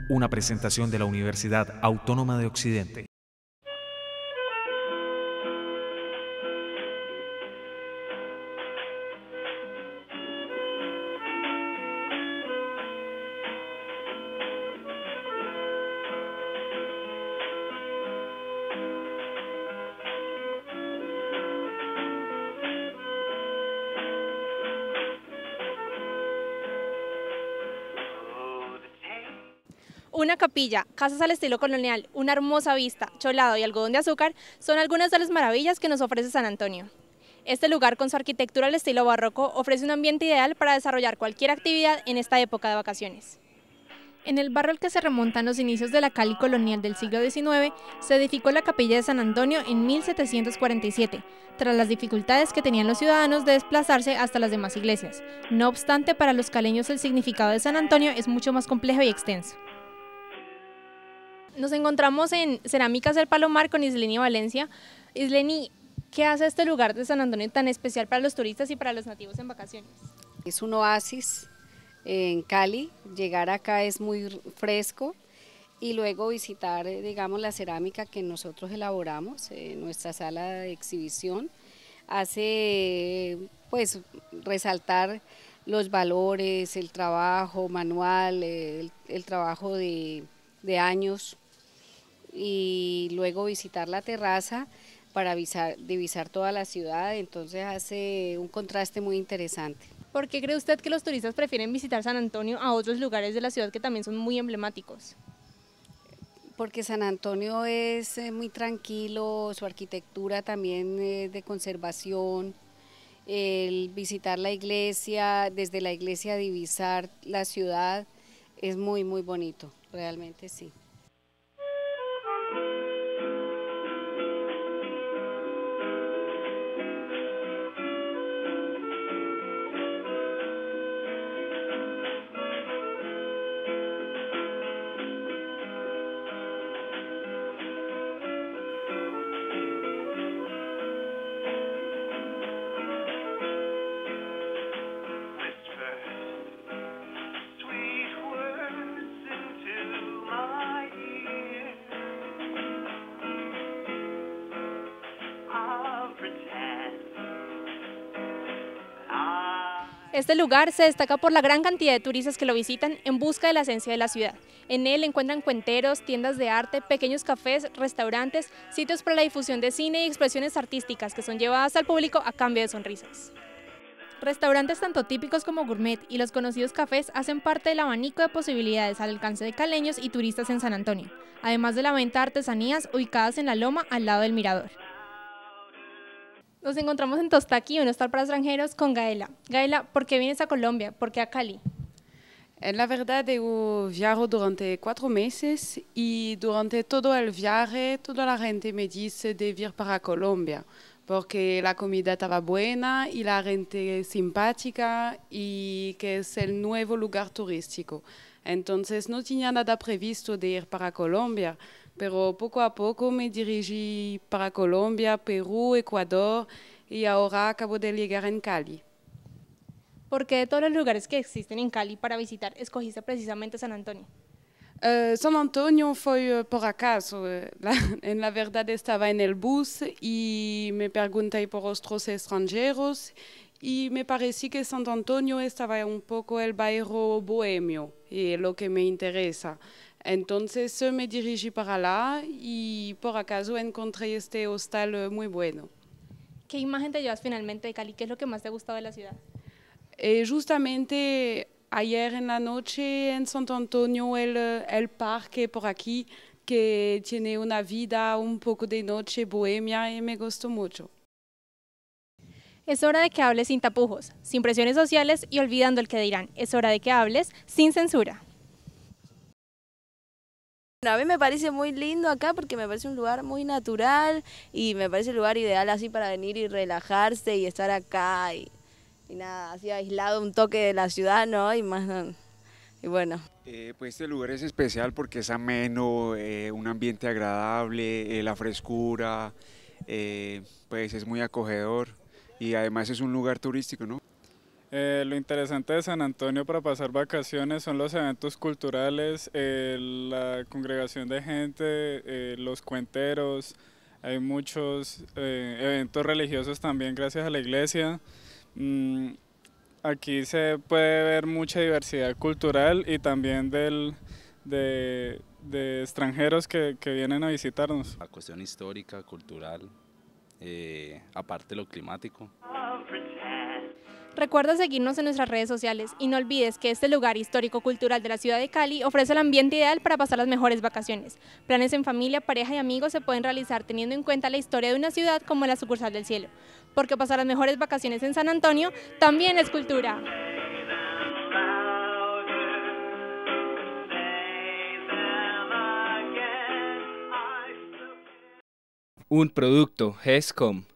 Una presentación de la Universidad Autónoma de Occidente. Una capilla, casas al estilo colonial, una hermosa vista, cholado y algodón de azúcar son algunas de las maravillas que nos ofrece San Antonio. Este lugar, con su arquitectura al estilo barroco, ofrece un ambiente ideal para desarrollar cualquier actividad en esta época de vacaciones. En el barrio al que se remontan los inicios de la Cali colonial del siglo XIX, se edificó la capilla de San Antonio en 1747, tras las dificultades que tenían los ciudadanos de desplazarse hasta las demás iglesias. No obstante, para los caleños el significado de San Antonio es mucho más complejo y extenso. Nos encontramos en Cerámicas El Palomar con Isleni Valencia. Isleni, ¿qué hace este lugar de San Antonio tan especial para los turistas y para los nativos en vacaciones? Es un oasis en Cali, llegar acá es muy fresco y luego visitar, digamos, la cerámica que nosotros elaboramos en nuestra sala de exhibición, hace pues resaltar los valores, el trabajo manual, el trabajo de años, y luego visitar la terraza para divisar toda la ciudad, entonces hace un contraste muy interesante. ¿Por qué cree usted que los turistas prefieren visitar San Antonio a otros lugares de la ciudad que también son muy emblemáticos? Porque San Antonio es muy tranquilo, su arquitectura también es de conservación, el visitar la iglesia, desde la iglesia divisar la ciudad es muy bonito, realmente sí. Este lugar se destaca por la gran cantidad de turistas que lo visitan en busca de la esencia de la ciudad. En él encuentran cuenteros, tiendas de arte, pequeños cafés, restaurantes, sitios para la difusión de cine y expresiones artísticas que son llevadas al público a cambio de sonrisas. Restaurantes tanto típicos como gourmet y los conocidos cafés hacen parte del abanico de posibilidades al alcance de caleños y turistas en San Antonio, además de la venta de artesanías ubicadas en la loma al lado del mirador. Nos encontramos en Tostaki, un hostal para extranjeros, con Gaela. Gaela, ¿por qué vienes a Colombia? ¿Por qué a Cali? La verdad, yo viajo durante 4 meses y durante todo el viaje toda la gente me dice de ir para Colombia porque la comida estaba buena y la gente simpática y que es el nuevo lugar turístico. Entonces no tenía nada previsto de ir para Colombia, pero poco a poco me dirigí para Colombia, Perú, Ecuador y ahora acabo de llegar en Cali. ¿Por qué de todos los lugares que existen en Cali para visitar, escogiste precisamente San Antonio? San Antonio fue por acaso. En la verdad estaba en el bus y me pregunté por otros extranjeros y me pareció que San Antonio estaba un poco el barrio bohemio y lo que me interesa. Entonces me dirigí para allá y por acaso encontré este hostal muy bueno. ¿Qué imagen te llevas finalmente de Cali? ¿Qué es lo que más te ha gustado de la ciudad? Justamente ayer en la noche en San Antonio el parque por aquí que tiene una vida un poco de noche bohemia y me gustó mucho. Es hora de que hables sin tapujos, sin presiones sociales y olvidando el que dirán. Es hora de que hables sin censura. A mí me parece muy lindo acá porque me parece un lugar muy natural y me parece un lugar ideal así para venir y relajarse y estar acá y nada, así aislado un toque de la ciudad, ¿no? Y más, y bueno. Pues este lugar es especial porque es ameno, un ambiente agradable, la frescura, pues es muy acogedor y además es un lugar turístico, ¿no? Lo interesante de San Antonio para pasar vacaciones son los eventos culturales, la congregación de gente, los cuenteros, hay muchos eventos religiosos también gracias a la iglesia. Aquí se puede ver mucha diversidad cultural y también de extranjeros que vienen a visitarnos. La cuestión histórica, cultural, aparte lo climático. Recuerda seguirnos en nuestras redes sociales y no olvides que este lugar histórico-cultural de la ciudad de Cali ofrece el ambiente ideal para pasar las mejores vacaciones. Planes en familia, pareja y amigos se pueden realizar teniendo en cuenta la historia de una ciudad como la sucursal del cielo, porque pasar las mejores vacaciones en San Antonio también es cultura. Un producto GESCOM.